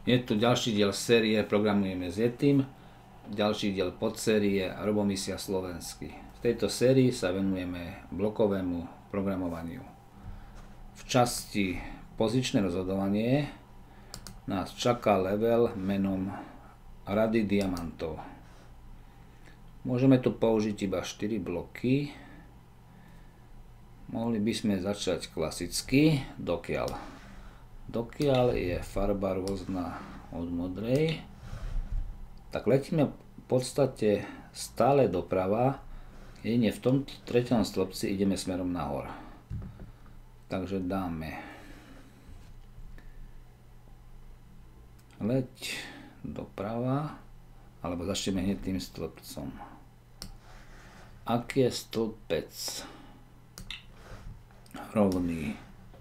Je tu ďalší diel série Programujeme s Yetim, ďalší diel podsérie Robomisia slovensky. V tejto sérii sa venujeme blokovému programovaniu. V časti pozičné rozhodovanie nás čaká level menom Rady diamantov. Môžeme tu použiť iba 4 bloky. Mohli by sme začať klasicky, dokiaľ je farba rôzna od modrej, tak letíme v podstate stále doprava, jedine v tom treťom stĺpci ideme smerom nahor. Takže dáme leď doprava, alebo začneme hneď tým stĺpcom. Ak je stĺpec rovný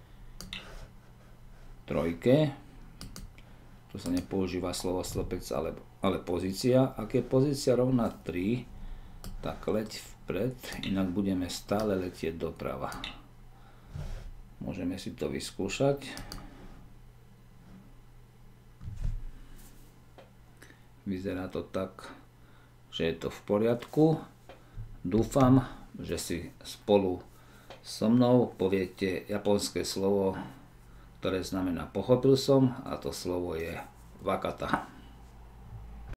trojke, tu sa nepoužíva slovo stĺpec, ale pozícia. Ak je pozícia rovná 3, tak leď vpred, inak budeme stále letieť doprava. Môžeme si to vyskúšať. Vyzerá to tak, že je to v poriadku. Dúfam, že si spolu so mnou poviete japonské slovo, ktoré znamená pochopil som, a to slovo je wakata.